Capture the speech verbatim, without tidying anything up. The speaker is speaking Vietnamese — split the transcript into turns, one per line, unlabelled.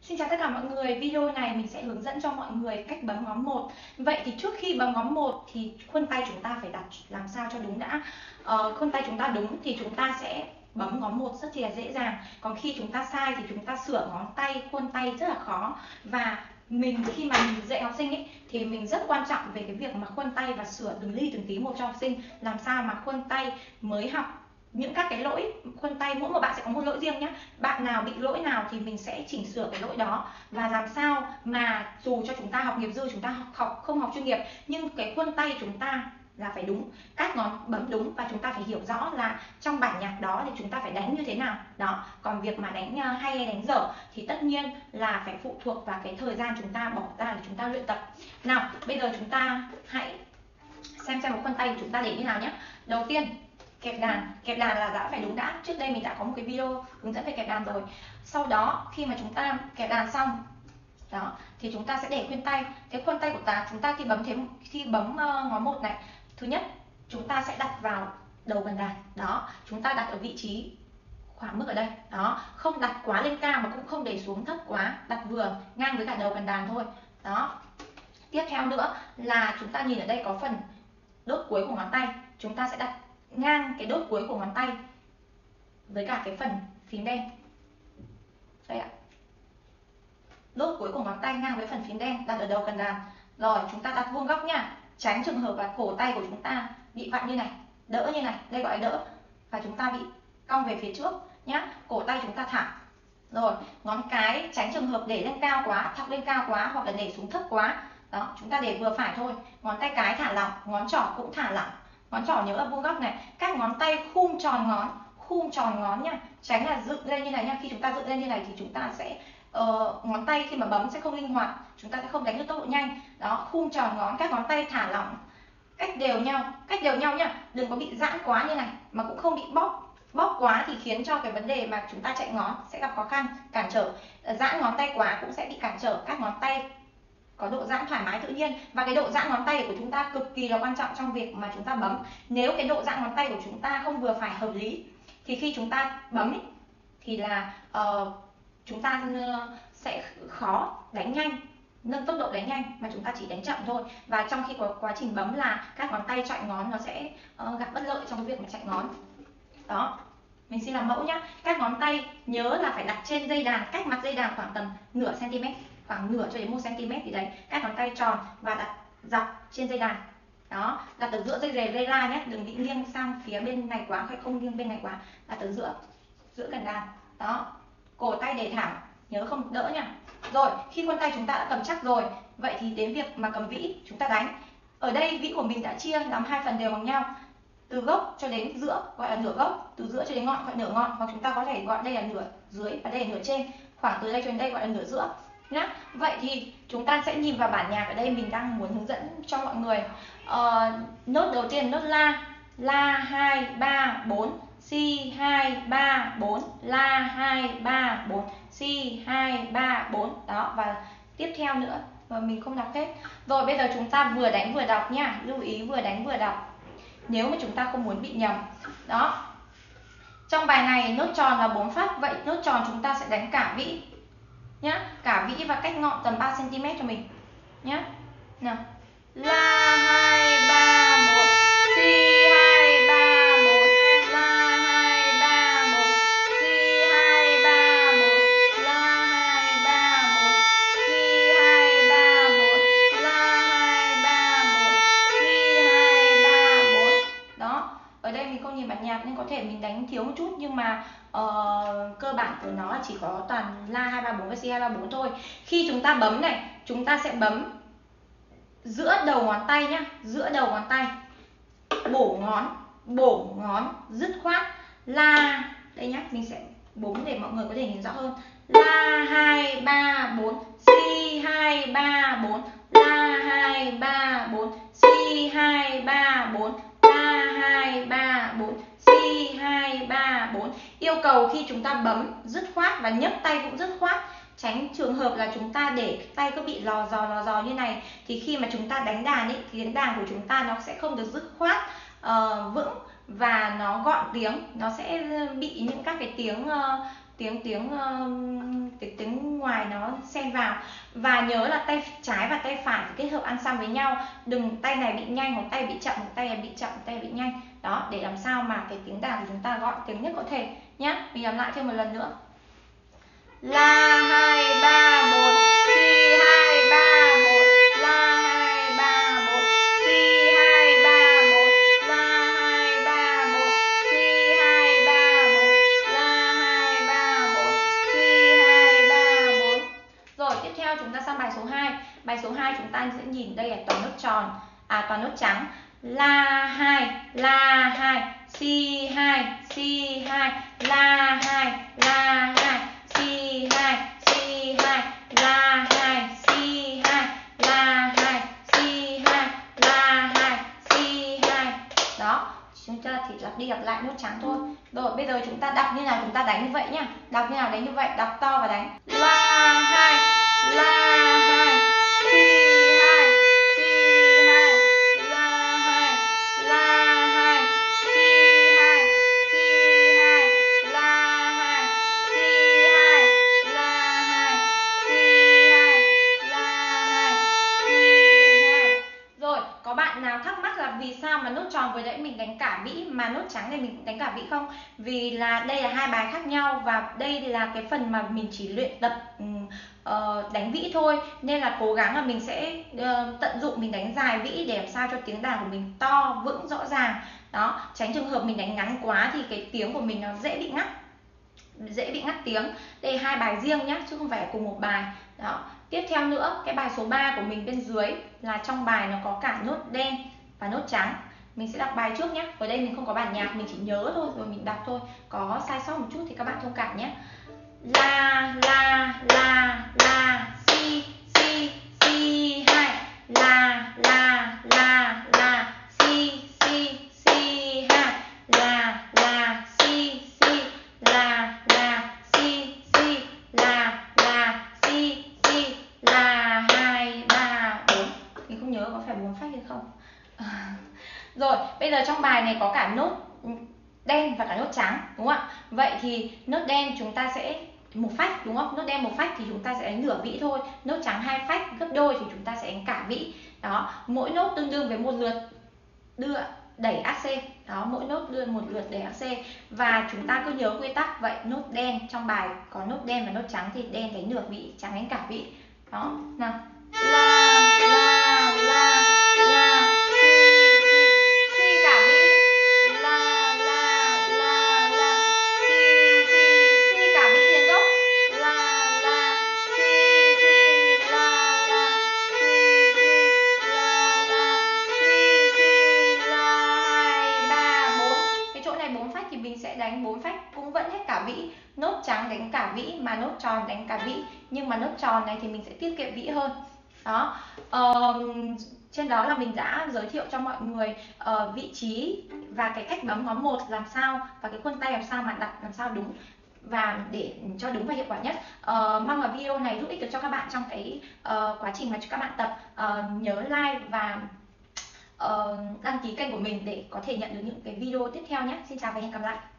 Xin chào tất cả mọi người, video này mình sẽ hướng dẫn cho mọi người cách bấm ngón một. Vậy thì trước khi bấm ngón một thì khuôn tay chúng ta phải đặt làm sao cho đúng đã. Ờ, khuôn tay chúng ta đúng thì chúng ta sẽ bấm ngón một rất là dễ dàng. Còn khi chúng ta sai thì chúng ta sửa ngón tay, khuôn tay rất là khó. Và mình khi mà mình dạy học sinh ấy, thì mình rất quan trọng về cái việc mà khuôn tay và sửa từng ly từng tí một cho học sinh. Làm sao mà khuôn tay mới học những các cái lỗi khuôn tay, mỗi một bạn sẽ có một lỗi riêng nhé. Bạn nào bị lỗi nào thì mình sẽ chỉnh sửa cái lỗi đó, và làm sao mà dù cho chúng ta học nghiệp dư, chúng ta học, học không học chuyên nghiệp, nhưng cái khuôn tay chúng ta là phải đúng, các ngón bấm đúng, và chúng ta phải hiểu rõ là trong bản nhạc đó thì chúng ta phải đánh như thế nào đó. Còn việc mà đánh hay hay đánh dở thì tất nhiên là phải phụ thuộc vào cái thời gian chúng ta bỏ ra để chúng ta luyện tập. Nào, bây giờ chúng ta hãy xem xem một khuôn tay của chúng ta để như nào nhé. Đầu tiên, kẹp đàn. Kẹp đàn là đã phải đúng đã. Trước đây mình đã có một cái video hướng dẫn về kẹp đàn rồi. Sau đó khi mà chúng ta kẹp đàn xong đó thì chúng ta sẽ để khuyên tay. Cái khuôn tay của ta chúng ta khi bấm thế khi bấm uh, ngón một này, thứ nhất chúng ta sẽ đặt vào đầu gần đàn đó, chúng ta đặt ở vị trí khoảng mức ở đây đó, không đặt quá lên cao mà cũng không để xuống thấp quá, đặt vừa ngang với cả đầu gần đàn thôi đó. Tiếp theo nữa là chúng ta nhìn ở đây có phần đốt cuối của ngón tay, chúng ta sẽ đặt ngang cái đốt cuối của ngón tay với cả cái phần phím đen đây ạ. Đốt cuối của ngón tay ngang với phần phím đen, đặt ở đầu cần đàn. Rồi chúng ta đặt vuông góc nha, tránh trường hợp là cổ tay của chúng ta bị vặn như này, đỡ như này, đây gọi là đỡ, và chúng ta bị cong về phía trước nhá. Cổ tay chúng ta thẳng. Rồi ngón cái tránh trường hợp để lên cao quá, thọc lên cao quá, hoặc là để xuống thấp quá đó, chúng ta để vừa phải thôi. Ngón tay cái thả lỏng, ngón trỏ cũng thả lỏng. Ngón trỏ nhớ ở vuông góc này, các ngón tay khum tròn ngón, khum tròn ngón nhá, tránh là dựng lên như này nha. Khi chúng ta dựng lên như này thì chúng ta sẽ uh, ngón tay khi mà bấm sẽ không linh hoạt, chúng ta sẽ không đánh được tốc độ nhanh đó. Khum tròn ngón, các ngón tay thả lỏng, cách đều nhau, cách đều nhau nhá, đừng có bị giãn quá như này mà cũng không bị bóp. Bóp quá thì khiến cho cái vấn đề mà chúng ta chạy ngón sẽ gặp khó khăn, cản trở. Giãn ngón tay quá cũng sẽ bị cản trở. Các ngón tay có độ giãn thoải mái tự nhiên, và cái độ giãn ngón tay của chúng ta cực kỳ là quan trọng trong việc mà chúng ta bấm. Nếu cái độ giãn ngón tay của chúng ta không vừa phải hợp lý thì khi chúng ta bấm ý, thì là uh, chúng ta uh, sẽ khó đánh nhanh, nâng tốc độ đánh nhanh, mà chúng ta chỉ đánh chậm thôi. Và trong khi có quá trình bấm là các ngón tay chọi ngón nó sẽ uh, gặp bất lợi trong cái việc mà chạy ngón đó. Mình xin làm mẫu nhé. Các ngón tay nhớ là phải đặt trên dây đàn, cách mặt dây đàn khoảng tầm nửa cm, khoảng nửa cho đến một cm thì đấy. Các ngón tay tròn và đặt dọc trên dây đàn đó, đặt ở giữa dây rề dây la nhé, đừng bị nghiêng sang phía bên này quá, hay không nghiêng bên này quá, đặt ở giữa giữa cần đàn đó. Cổ tay để thẳng, nhớ không đỡ nha. Rồi khi khuôn tay chúng ta đã cầm chắc rồi, vậy thì đến việc mà cầm vĩ chúng ta đánh. Ở đây vĩ của mình đã chia làm hai phần đều bằng nhau, từ gốc cho đến giữa gọi là nửa gốc, từ giữa cho đến ngọn gọi nửa ngọn, hoặc chúng ta có thể gọi đây là nửa dưới và đây là nửa trên, khoảng từ đây cho đến đây gọi là nửa giữa nhá. Vậy thì chúng ta sẽ nhìn vào bản nhạc. Ở đây mình đang muốn hướng dẫn cho mọi người. uh, nốt đầu tiên nốt la, la hai ba bốn, si hai ba bốn, la hai ba bốn, si hai ba bốn đó, và tiếp theo nữa và mình không đọc hết. Rồi bây giờ chúng ta vừa đánh vừa đọc nha, lưu ý vừa đánh vừa đọc nếu mà chúng ta không muốn bị nhầm đó. Trong bài này nốt tròn là bốn phát, vậy nốt tròn chúng ta sẽ đánh cả vĩ nhá, cả vĩ và cách ngọn tầm ba cm cho mình nhá. Nào, la hai ba một, si hai ba một, la hai ba một, si hai ba một, la hai ba một, si hai ba một, la hai ba một, si hai ba một đó. Ở đây mình không nhìn bản nhạc nên có thể mình đánh thiếu một chút, nhưng mà uh, cơ bản của nó chỉ có toàn la hai ba bốn và si hai ba bốn thôi. Khi chúng ta bấm này, chúng ta sẽ bấm giữa đầu ngón tay nhá, giữa đầu ngón tay, bổ ngón, bổ ngón dứt khoát. La đây nhá, mình sẽ búng để mọi người có thể nhìn rõ hơn. La hai ba bốn, si hai ba bốn, la hai ba bốn, si hai ba bốn, la hai ba bốn, si hai ba bốn. Yêu cầu khi chúng ta bấm dứt khoát và nhấc tay cũng dứt khoát, tránh trường hợp là chúng ta để tay cứ bị lò dò lò dò như này, thì khi mà chúng ta đánh đàn ấy, thì tiếng đàn của chúng ta nó sẽ không được dứt khoát, uh, vững, và nó gọn tiếng, nó sẽ bị những các cái tiếng uh, tiếng tiếng uh, tiếng tiếng ngoài nó xen vào. Và nhớ là tay trái và tay phải phải kết hợp ăn sang với nhau, đừng tay này bị nhanh, một tay bị chậm, một tay này bị chậm, một tay bị nhanh. Đó, để làm sao mà cái tiếng đàn của chúng ta gọn tiếng nhất có thể nhé. Mình làm lại thêm một lần nữa. La hai ba một, si hai ba một, la hai ba một, si hai ba một, la hai ba một, si hai ba một, la hai ba một, si hai ba một. Rồi tiếp theo chúng ta sang bài số hai. Bài số hai chúng ta sẽ nhìn đây là toàn nốt tròn, à toàn nốt trắng. La hai, la hai, si hai, si hai, la hai, la hai, si hai, si hai, la hai, si hai, la hai, si hai, la hai, si hai. Đó, chúng ta chỉ lặp đi lặp lại nốt trắng thôi. Rồi bây giờ chúng ta đọc như nào chúng ta đánh như vậy nhá. Đọc như nào đánh như vậy, đọc to và đánh. La hai, la hai, si hai, si hai, la hai, la hai, si hai, si hai, la hai, si hai, la hai, si hai, la hai, si hai. Rồi, có bạn nào thắc mắc là vì sao mà nốt tròn vừa nãy mình đánh cả vĩ mà nốt trắng này mình cũng đánh cả vĩ không? Vì là đây là hai bài khác nhau và đây là cái phần mà mình chỉ luyện tập uh, đánh vĩ thôi, nên là cố gắng là mình sẽ uh, tận dụng mình đánh dài vĩ để làm sao cho tiếng đàn của mình to, vững, rõ ràng. Đó, tránh trường hợp mình đánh ngắn quá thì cái tiếng của mình nó dễ bị ngắt, dễ bị ngắt tiếng. Đây là hai bài riêng nhá, chứ không phải là cùng một bài. Đó, tiếp theo nữa, cái bài số ba của mình bên dưới là trong bài nó có cả nốt đen và nốt trắng. Mình sẽ đọc bài trước nhé. Ở đây mình không có bản nhạc, mình chỉ nhớ thôi rồi mình đọc thôi. Có sai sót một chút thì các bạn thông cảm nhé. La la la la, si si si hai, la la la la, si si si hai, la la si si, la la si si, la la si si, la hai ba bốn. Mình không nhớ có phải bốn phách hay không. Rồi, bây giờ trong bài này có cả nốt đen và cả nốt trắng, đúng không ạ? Vậy thì nốt đen chúng ta sẽ một phách, đúng không? Nốt đen một phách thì chúng ta sẽ đánh nửa vĩ thôi. Nốt trắng hai phách gấp đôi thì chúng ta sẽ đánh cả vĩ. Đó, mỗi nốt tương đương với một lượt đưa đẩy ác xê. Đó, mỗi nốt đưa một lượt đẩy ác xê. Và chúng ta cứ nhớ quy tắc vậy, nốt đen trong bài có nốt đen và nốt trắng thì đen đánh nửa vĩ, trắng đánh cả vĩ. Đó, nào. La la la la, đánh bốn phách cũng vẫn hết cả vĩ, nốt trắng đánh cả vĩ mà nốt tròn đánh cả vĩ, nhưng mà nốt tròn này thì mình sẽ tiết kiệm vĩ hơn. Đó, uh, trên đó là mình đã giới thiệu cho mọi người uh, vị trí và cái cách bấm ngón một làm sao và cái khuôn tay làm sao mà đặt làm sao đúng và để cho đúng và hiệu quả nhất. Uh, mong là video này giúp ích được cho các bạn trong cái uh, quá trình mà các bạn tập. Uh, nhớ like và uh, đăng ký kênh của mình để có thể nhận được những cái video tiếp theo nhé. Xin chào và hẹn gặp lại.